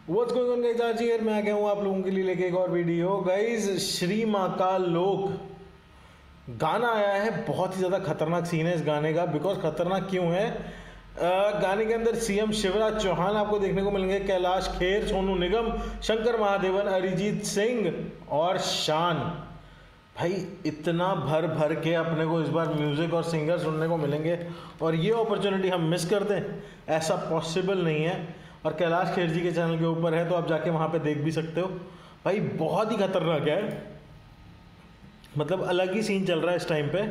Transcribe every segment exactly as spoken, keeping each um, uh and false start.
What's going on guys, आज यार मैं आ गया हूँ आप लोगों के लिए लेके एक और वीडियो। गाइज श्री महाकाल लोक गाना आया है, बहुत ही ज़्यादा खतरनाक सीन है इस गाने का। बिकॉज खतरनाक क्यों है, आ, गाने के अंदर सीएम शिवराज चौहान आपको देखने को मिलेंगे, कैलाश खेर, सोनू निगम, शंकर महादेवन, अरिजीत सिंह और शान। भाई इतना भर भर के अपने को इस बार म्यूज़िक और सिंगर सुनने को मिलेंगे और ये अपॉर्चुनिटी हम मिस कर दें, ऐसा पॉसिबल नहीं है। और कैलाश खेर जी के चैनल के ऊपर है तो आप जाके वहाँ पे देख भी सकते हो। भाई बहुत ही खतरनाक है, मतलब अलग ही सीन चल रहा है इस टाइम पे,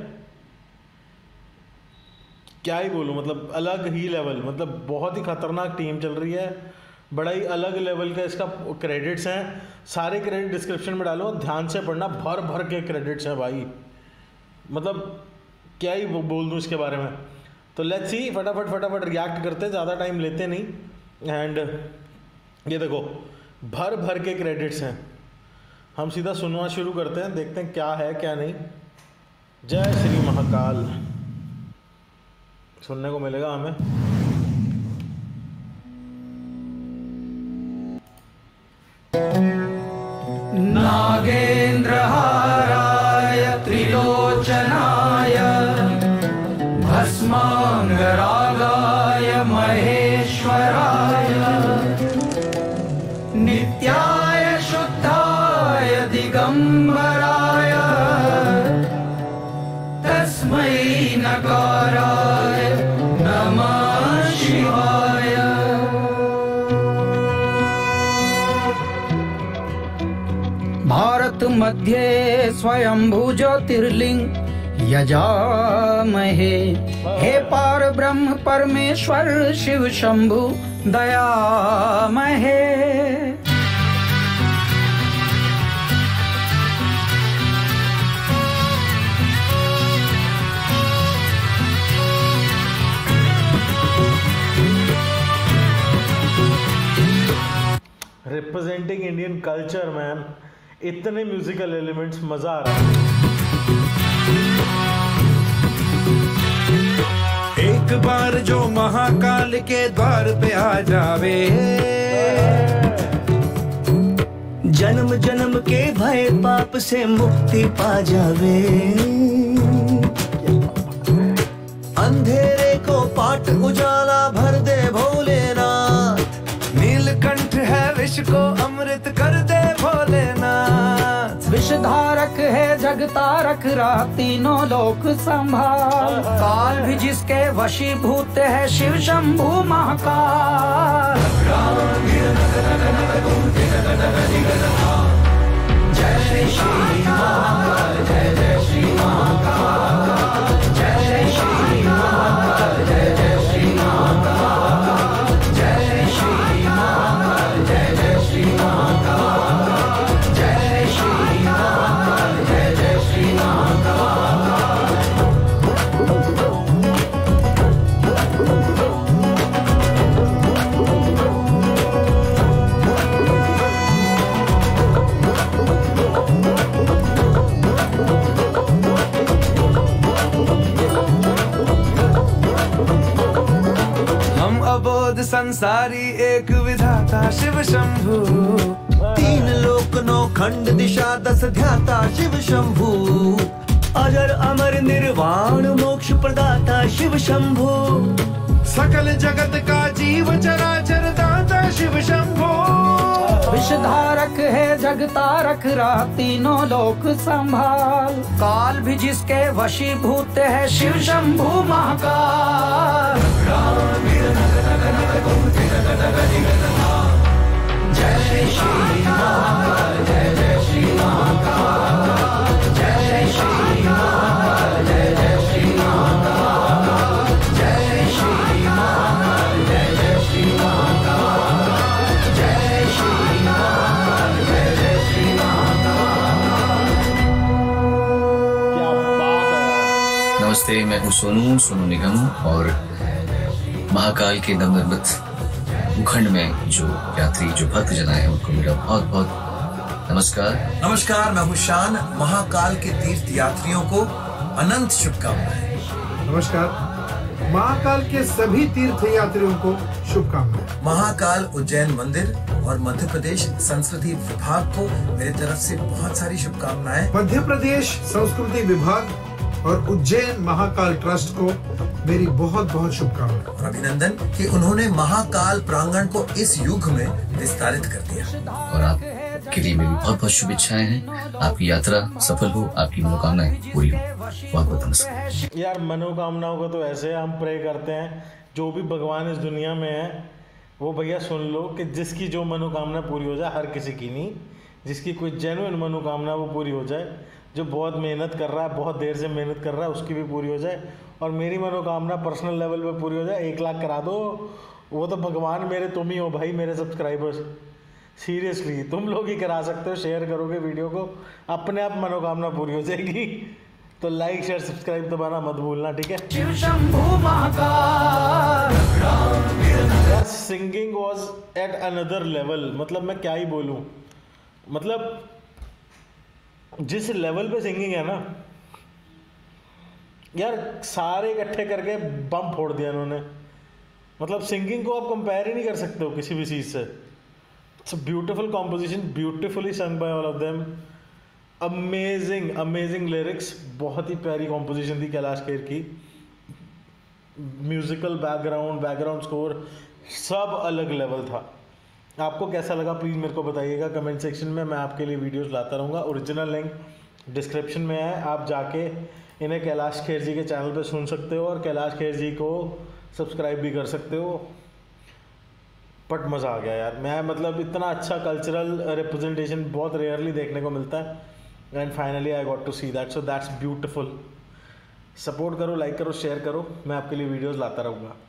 क्या ही बोलूँ, मतलब अलग ही लेवल, मतलब बहुत ही खतरनाक टीम चल रही है, बड़ा ही अलग लेवल का इसका क्रेडिट्स हैं। सारे क्रेडिट डिस्क्रिप्शन में डालो, ध्यान से पढ़ना, भर भर के क्रेडिट्स हैं भाई, मतलब क्या ही बोल दूँ इसके बारे में। तो लेट्स सी, फटाफट फटाफट रिएक्ट करते, ज़्यादा टाइम लेते नहीं। एंड ये देखो भर भर के क्रेडिट्स हैं, हम सीधा सुनना शुरू करते हैं, देखते हैं क्या है क्या नहीं। जय श्री महाकाल सुनने को मिलेगा हमें। नागेन्द्रहाराय त्रिलोचनाय भस्मांगरागाय महेश्वराय नित्याय शुद्धाय दिगंबराय तस्मै नकाराय नमः शिवाय। भारत मध्ये स्वयंभू ज्योतिर्लिंग यजामहे, हे पार ब्रह्म परमेश्वर शिव शंभु दयामहे। रिप्रेजेंटिंग इंडियन कल्चर मैन, इतने म्यूजिकल एलिमेंट्स, मजा आ रहा है। एक बार जो महाकाल के द्वार पे आ जावे, जन्म जन्म के भय पाप से मुक्ति पा जावे। अंधेरे को पाट उजाला भर दे भोलेनाथ, नीलकंठ है विष को अमृत कर दे भोलेनाथ। विषधारक है जगतारक, रहा तीनों लोक संभाल। काल भी जिसके वशीभूत है शिव शंभु महाकाल। जय श्री महाकाल, जय जय श्री महाकाल, जय श्री महाकाल, जय जय श्री महाकाल, जय श्री महाकाल, जय जय श्री महाकाल, जय श्री महाकाल, जय जय श्री महाकाल। हम अबोध संसारी एक विधाता शिव शंभु, तीन लोक नौ खंड दिशा दस ध्याता शिव शंभु। अजर अमर निर्वाण मोक्ष प्रदाता शिव शंभु, सकल जगत का जीव चराचर दाता शिव शंभु। विषधारक है जगतारक, रहा तीनों लोक संभाल। काल भी जिसके वशीभूत है शिव शंभु महाकाल। जय श्री महाकाल, जय जय श्री महाकाल, जय श्री महाकाल, जय जय श्री महाकाल, जय श्री महाकाल, जय जय श्री महाकाल, जय श्री महाकाल, जय जय श्री महाकाल। क्या बात है। नमस्ते, मैं हूँ सोनू सोनू निगम और महाकाल के नवनिर्मित भूखंड में जो यात्री जो भक्त जन आए हैं उनको मेरा बहुत बहुत नमस्कार। नमस्कार, मैं हूँ शान। महाकाल के तीर्थ यात्रियों को अनंत शुभकामनाएं। नमस्कार, महाकाल के सभी तीर्थ यात्रियों को शुभकामनाएं। महाकाल उज्जैन मंदिर और मध्य प्रदेश संस्कृति विभाग को मेरी तरफ से बहुत सारी शुभकामनाएं। मध्य प्रदेश संस्कृति विभाग और उज्जैन महाकाल ट्रस्ट को मेरी बहुत बहुत शुभकामनाएं और अभिनंदन कि उन्होंने महाकाल प्रांगण को इस युग में विस्तारित कर दिया। और आपके लिए मेरी बहुत बहुत शुभेच्छाएं हैं। आपकी यात्रा सफल हो, आपकी मनोकामनाएं पूरी हो। बहुत बहुत नमस्कार। यार मनोकामनाओं का तो ऐसे हम प्रे करते हैं, जो भी भगवान इस दुनिया में है वो भैया सुन लो कि जिसकी जो मनोकामना पूरी हो जाए, हर किसी की नहीं, जिसकी कोई जेन्युइन मनोकामना वो पूरी हो जाए। जो बहुत मेहनत कर रहा है, बहुत देर से मेहनत कर रहा है, उसकी भी पूरी हो जाए। और मेरी मनोकामना पर्सनल लेवल पे पूरी हो जाए, एक लाख करा दो। वो तो भगवान मेरे तुम ही हो भाई, मेरे सब्सक्राइबर्स। सीरियसली तुम लोग ही करा सकते हो, शेयर करोगे वीडियो को, अपने आप मनोकामना पूरी हो जाएगी। तो लाइक शेयर सब्सक्राइब दबाना मत भूलना, ठीक है। यार singing was at another level, मतलब मैं क्या ही बोलूँ, मतलब जिस लेवल पे सिंगिंग है ना यार, सारे इकट्ठे करके बम फोड़ दिया इन्होंने। मतलब सिंगिंग को आप कंपेयर ही नहीं कर सकते हो किसी भी चीज़ से। It's a beautiful composition, beautifully sung by all of them, amazing amazing lyrics, बहुत ही प्यारी कॉम्पोजिशन थी कैलाश खेर की। म्यूजिकल बैकग्राउंड, बैकग्राउंड स्कोर सब अलग लेवल था। आपको कैसा लगा प्लीज़ मेरे को बताइएगा कमेंट सेक्शन में। मैं आपके लिए वीडियोस लाता रहूँगा। ओरिजिनल लिंक डिस्क्रिप्शन में है, आप जाके इन्हें कैलाश खेर जी के चैनल पे सुन सकते हो और कैलाश खेर जी को सब्सक्राइब भी कर सकते हो। बट मज़ा आ गया यार, मैं मतलब इतना अच्छा कल्चरल रिप्रेजेंटेशन बहुत रेयरली देखने को मिलता है and finally I got to see that, so that's beautiful. Support करो, लाइक करो, शेयर करो, मैं आपके लिए वीडियोज़ लाता रहूँगा।